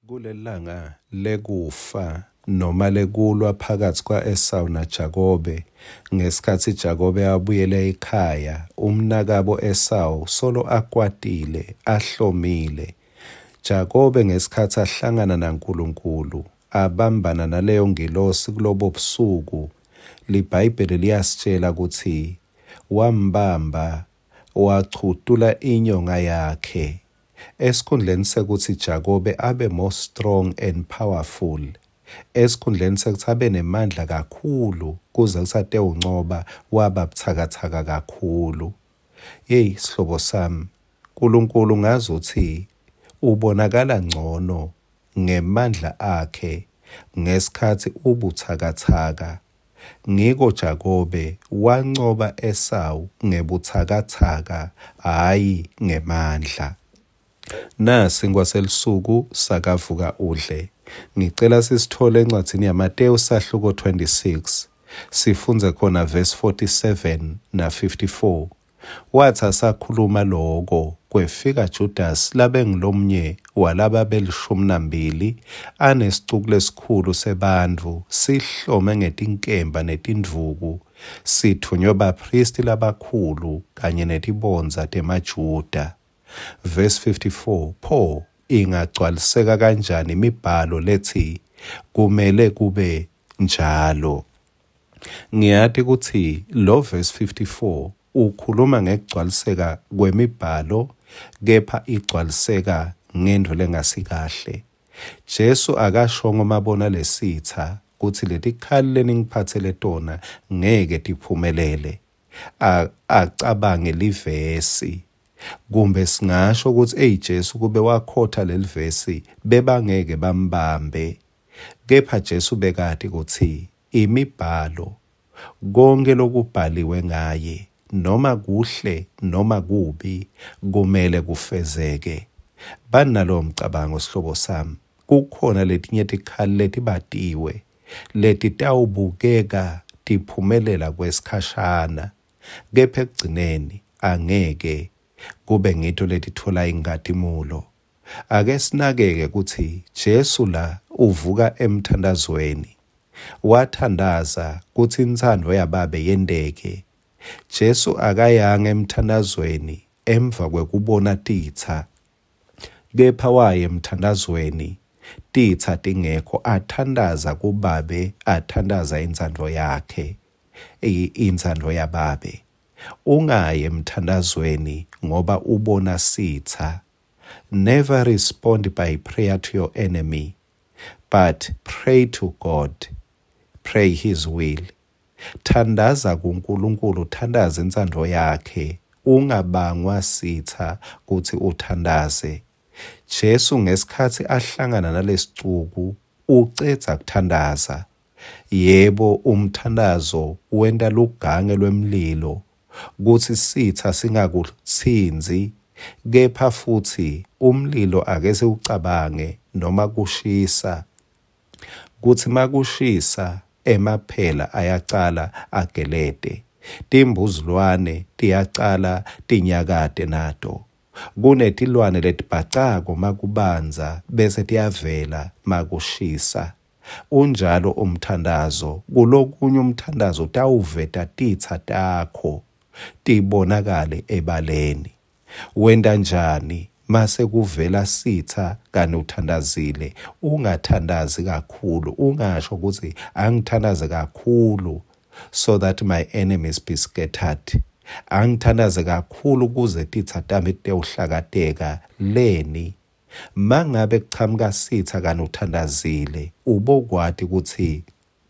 Kulelanga lekufa noma lekulwa phakathi kwa-Esau naJakobe, ngesikhathi Jakobe abuyela ekhaya, umnakabo Esau solo akwatile, ahlomile. Jakobe ngesikhathi ahlangana naNkulunkulu, abambana naleyo ngilosi kulobo busuku, liBhayibheli liyasitshela ukuthi wambamba wachutula inyonga yakhe. Esikhundleni sekuthi Jakobe abe more strong and powerful, esikhundleni sekuthi abe nemandla kakhulu kuze kusate uncoba waba buthakathaka kakhulu. Hey sihlobo sami, uNkulunkulu ngazuthi ubonakala ngcono ngemandla akhe ngesikhathi ubuthakathaka. Ngiko Jakobe wancoba Esau ngebuthakathaka, hayi ngemandla. Nasi ngwaselisuku sakavuka Udle. Ngicela sisithole encwadini yaMateyu sahluko 26. Sifunze khona verse 47 na 54. Wathi asakhuluma lokho, kwefika Judas labengilomnye walaba belishumi anesicuku esikhulu sebandvu, sihlome ngetinkemba netindvuku, sithunywe abaphristi labakhulu kanye netibonza temaJuda. Verse 54, pho ingagcwaliseka kanjani imibhalo lethi kumele kube njalo? Ngiyathi ukuthi lo verse 54 ukhuluma ngekugcwaliseka kwemibhalo, kepha igcwaliseka ngento lengasikahle. Jesu akashongo mabona lesitha kuthi leti khali leningiphathele tona ngeke tiphumelele. Acabange livesi. Kumbe singasho ukuthi Jesu kube wakhotha lelivesi bebangeke bambambe. Kepha Jesu bekade kuthi imibhalo konke lokubhaliwe ngaye, noma kuhle noma kubi, kumele kufezeke. Banalo mcabango sihlobo sami, kukhona letinye tikhali letibatiwe letitawubukeka tiphumelela kwesikhashana, kepha ekugcineni angeke kube ngito letithola ingadimulo. Ake sinakeke ukuthi Jesu la uvuka emthandazweni, wathandaza kuthi intsandvo yababe yendeke. Jesu akayanga emthandazweni emva kwekubona titha, kepha waye emthandazweni titha tingekho, athandaza kubabe, athandaza intsandvo yakhe, intsandvo yababe. Ungaye emthandazweni ngoba ubona sitha. Never respond by prayer to your enemy, but pray to God. Pray his will. Thandaza kuNkulunkulu, thandaza intsandvo yakhe, ungabangwa sitha kuthi uthandaze. Jesu ngesikhathi ahlangana nalesicuku ucedza kuthandaza. Yebo, umthandazo wenta lugange lwemlilo kuthi sitha singakutsinzi, kepha futhi umlilo akese ucabange noma kushisa kuthi makushisa emaphela ayacala agelede, timbuzlwane tiyacala tinyakade nato, kunetilwane letibhacako makubanza bese tiyavela makushisa. Unjalo umthandazo, kulokunye umthandazo tawuveta titha takho tibonakale ebaleni. Wenda njani mase kuvela sitha kani uthandazile? Ungathandazi kakhulu, ungasho ukuthi angithandaze kakhulu so that my enemies be scattered. Angithandaze kakhulu kuze titha tami tewuhlakateka leni. Mangabe kuchamuka sitha kani uthandazile, ubokwati ukuthi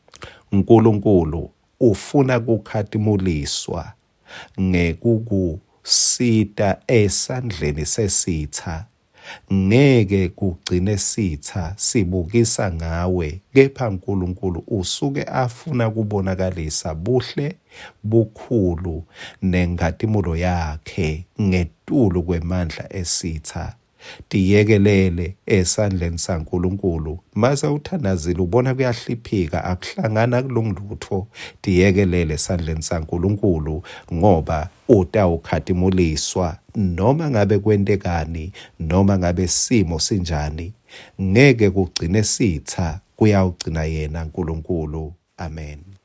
uNkulunkulu ufuna kukhatimuliswa ngekukusita esandleni sesitha. Ngeke kugcine sitha sibukisa ngawe, kepha uNkulunkulu usuke afuna kubonakalisa buhle bukhulu nengadimulo yakhe ngetulu kwemandla esitha. Tiyekelele esandleni saNkulunkulu. Mase uthandazile ubona kuyahliphika akuhlangana kulungilutho, tiyekelele esandleni saNkulunkulu ngoba utawukhatimuliswa noma ngabe kwentekani, noma ngabe simo sinjani. Ngeke kugcine sitha, kuyawugcina yena uNkulunkulu. Amen.